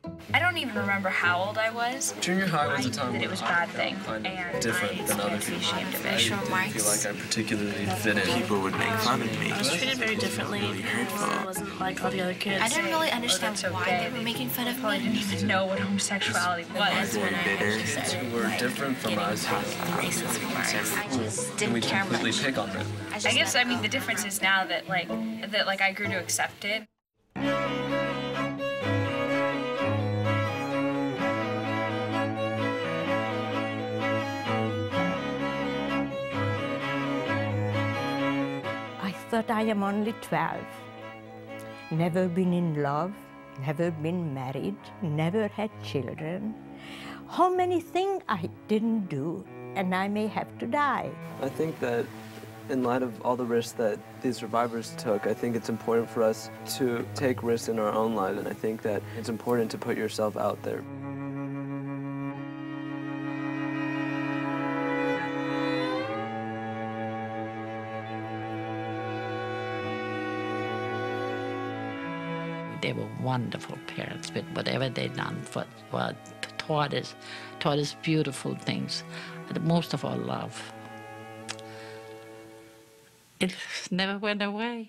I don't even remember how old I was. Junior high was a time that it was a bad thing, and different than other people. ashamed of it. I didn't feel like I particularly fit in. People would make fun of me. I was treated very differently. I wasn't like all the other kids. I didn't really understand why they were making fun of me. I didn't even know what homosexuality was. You were different from us. I just didn't We care completely much. pick on them. I guess, I mean, the difference is now that, I grew to accept it. I thought I am only 12. Never been in love, never been married, never had children. How many things I didn't do, and I may have to die. I think that in light of all the risks that these survivors took, I think it's important for us to take risks in our own lives, and I think that it's important to put yourself out there. They were wonderful parents, but whatever they done taught us beautiful things, and most of all, love. It never went away.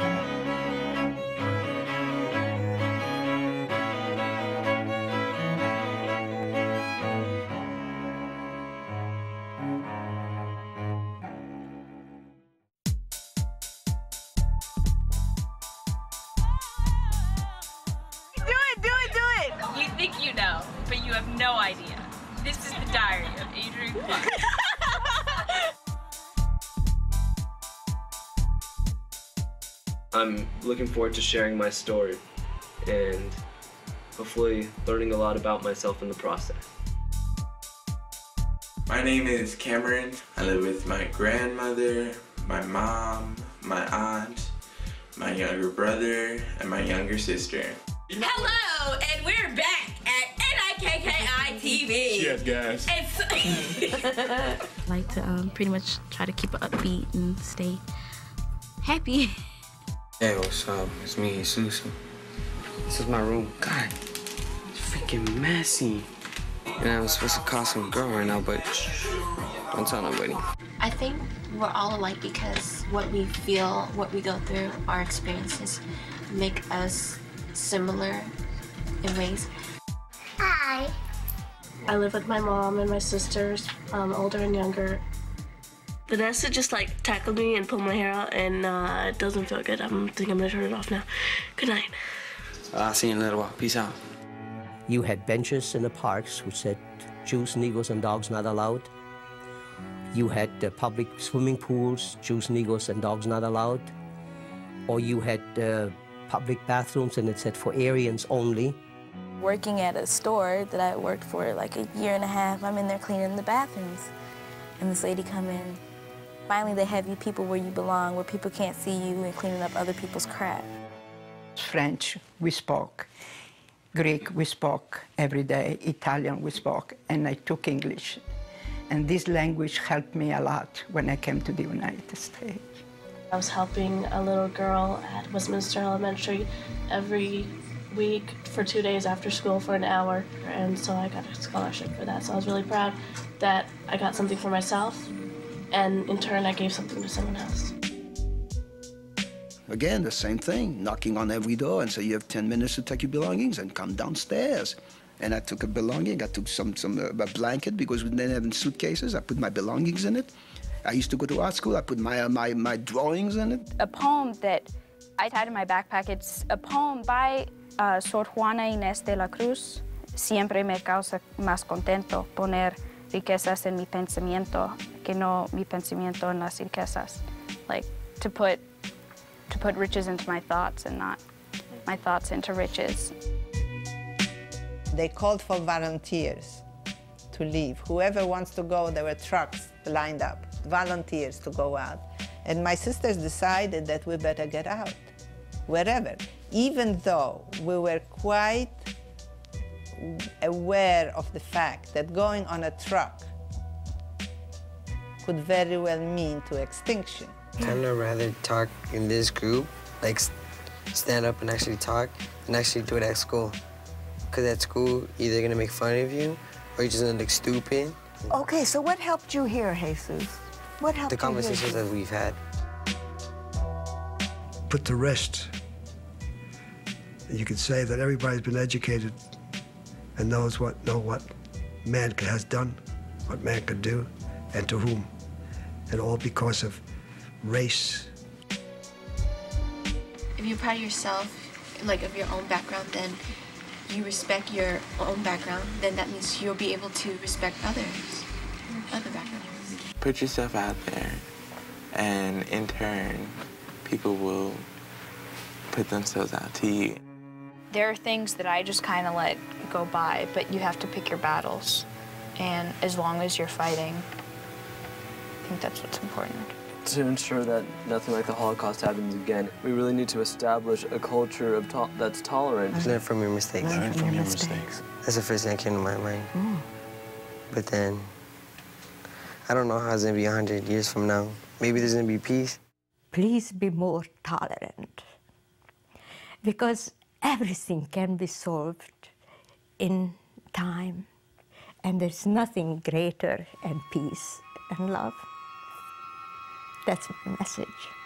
You think you know, but you have no idea. This is the diary of Adrian Clark. I'm looking forward to sharing my story and hopefully learning a lot about myself in the process. My name is Cameron. I live with my grandmother, my mom, my aunt, my younger brother, and my younger sister. Hello, and we're back at NIKKI TV. Yes, guys. I like to pretty much try to keep it upbeat and stay happy. Hey, what's up? It's me, Jesus. This is my room. God, it's freaking messy. And I'm supposed to call some girl right now, but don't tell nobody. I think we're all alike because what we feel, what we go through, our experiences make us similar in ways. Hi. I live with my mom and my sisters, older and younger. Vanessa just tackled me and pulled my hair out, and it doesn't feel good. I think I'm gonna turn it off now. Good night. I'll see you in a little while. Peace out. You had benches in the parks which said Jews, Negroes, and dogs not allowed. You had public swimming pools, Jews, Negroes, and dogs not allowed. Or you had public bathrooms and it said for Aryans only. Working at a store that I worked for like a year and a half, I'm in there cleaning the bathrooms. And this lady come in. Finally, they have you people where you belong, where people can't see you and cleaning up other people's crap. French, we spoke. Greek, we spoke every day. Italian, we spoke. And I took English. And this language helped me a lot when I came to the United States. I was helping a little girl at Westminster Elementary every week for 2 days after school for an hour. And so I got a scholarship for that. So I was really proud that I got something for myself. And in turn, I gave something to someone else. Again, the same thing, knocking on every door and say, you have 10 minutes to take your belongings and come downstairs. And I took a belonging, I took a blanket because we didn't have in suitcases. I put my belongings in it. I used to go to art school, I put my drawings in it. A poem that I tied in my backpack, it's a poem by Sor Juana Inés de la Cruz. Siempre me causa más contento poner riquezas en mi pensamiento que no mi pensamiento en las riquezas. Like, to put riches into my thoughts and not my thoughts into riches. They called for volunteers to leave. Whoever wants to go, there were trucks lined up, volunteers to go out. And my sisters decided that we better get out, wherever, even though we were quite aware of the fact that going on a truck could very well mean to extinction. I kind of rather talk in this group, like stand up and actually talk, and actually do it at school. Because at school, either they're gonna make fun of you, or you're just gonna look stupid. Okay, so what helped you here, Jesus? What helped The you conversations here? that we've had. Put to rest. You could say that everybody's been educated and know what man has done, what man could do, and to whom, and all because of race. If you're proud of yourself, like of your own background, then you respect your own background, then that means you'll be able to respect others, other backgrounds. Put yourself out there, and in turn, people will put themselves out to you. There are things that I just kind of let go by, but you have to pick your battles. And as long as you're fighting, I think that's what's important. To ensure that nothing like the Holocaust happens again, we really need to establish a culture of that's tolerant. Learn from your mistakes. Learn from your mistakes. That's the first thing that came to my mind. But then, I don't know how it's gonna be 100 years from now. Maybe there's gonna be peace. Please be more tolerant, because everything can be solved in time, and there's nothing greater than peace and love. That's my message.